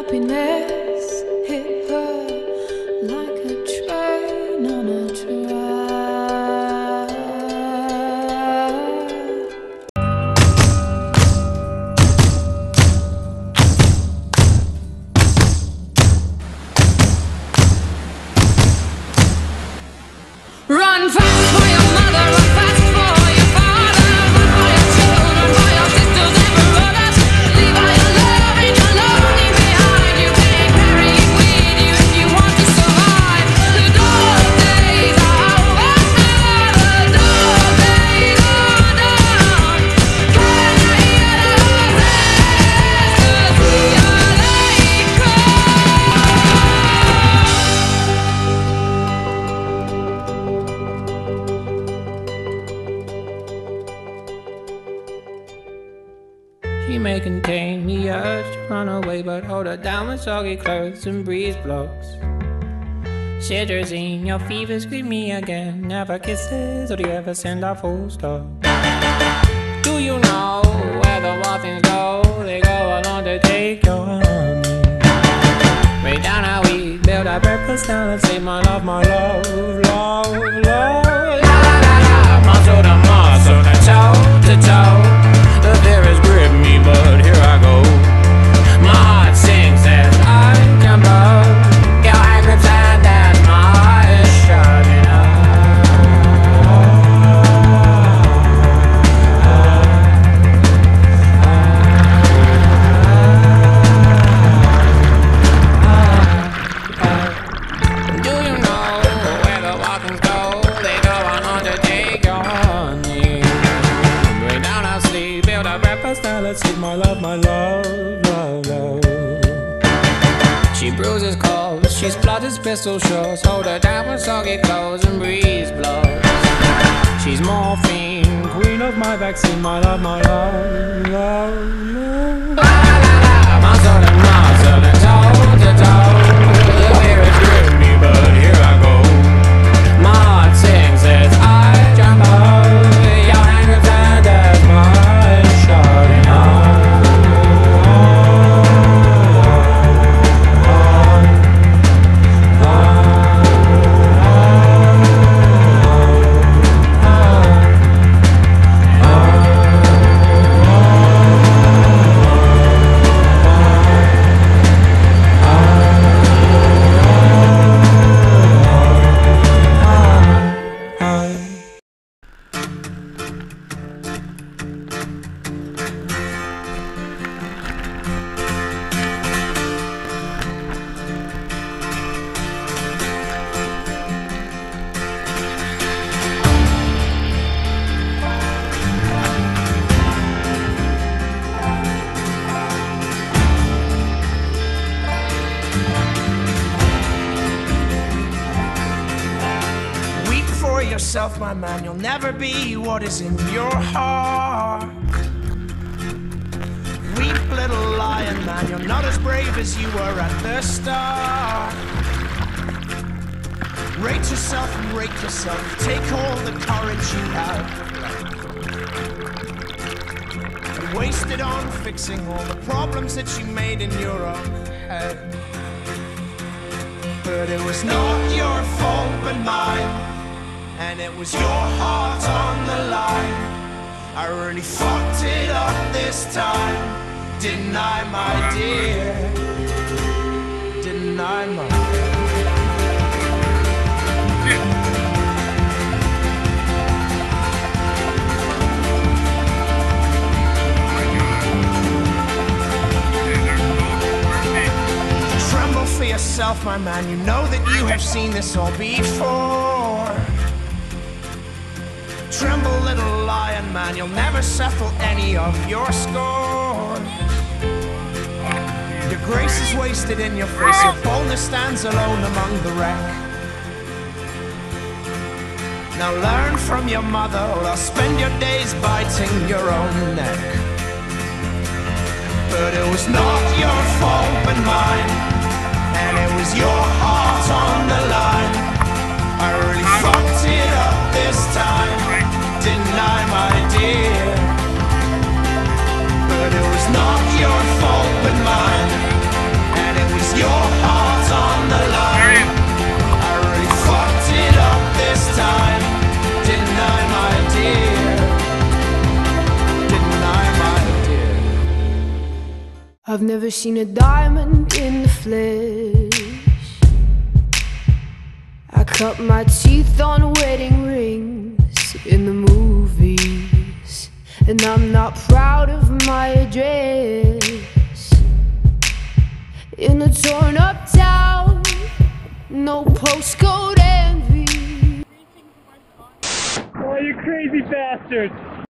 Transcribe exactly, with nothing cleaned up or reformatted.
happiness hit her like a train on a track. Run fast for your mother, run fast for your father, run for your children, for your sisters and brothers. Leave all your love and your longing behind. You can't carry it with you if you want to survive. The dark days are over, the dark days are done. Can you hear the voices we are late She may contain the urge to run away, but hold her down with soggy clothes and breeze blocks. Cetirizine, your fever, scream me again. Never kisses, or do you ever send a full stop? Do you know where the wild things go? They go along to take your honey. Way down how we build our breakfast down and say my love, my love, love, love. La la la la, muscle to muscle, to toe to toe. The fear has gripped me, but here I go. My heart sings as I jump up. Your hand grips and as my eyes shut. Do you know where the walkings go? They go on to take your honey. Way down our sleep, build a breakfast, now let's eat my love, my love, love, love. She bruises calls, she splutters pistol shots. Hold her down with soggy clothes and breeze blows. She's morphine, queen of my vaccine, my love, my love, love, love. La la la la, muscle to muscle and toe to toe. The fear has gripped me, but here I go. My heart sings as I jump up. Your hand grips and as my eyes shut out. Yourself, my man, you'll never be what is in your heart. Weep, little lion man, you're not as brave as you were at the start. Rate yourself and rake yourself, take all the courage you have and waste it on fixing all the problems that you made in your own head. But it was not your fault but mine, and it was your heart on the line. I really fucked it up this time, didn't I, my dear? Didn't I, my dear? Tremble for yourself, my man, you know that you have seen this all before. Tremble, little lion man, you'll never settle any of your scores. Your grace is wasted in your face, your boldness stands alone among the wreck. Now learn from your mother, or else spend your days biting your own neck. But it was not your fault but mine, and it was your heart on the line. I really fucked it up this time, didn't I, my dear? But it was not your fault but mine, and it I've never seen a diamond in the flesh. I cut my teeth on wedding rings in the movies, and I'm not proud of my address. In a torn up town, no postcode envy. Oh, you crazy bastard!